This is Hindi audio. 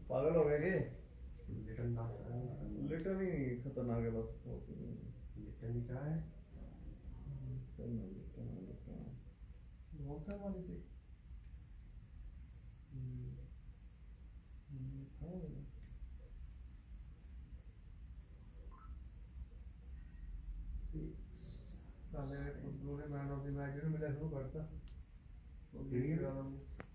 पागल हो गए कि लिटन नाश्ता लिटर ही खतरनाक है बस। लिटन ही चाय बहुत सारी वाली थी। साले football man of the match मिला शुरू करता।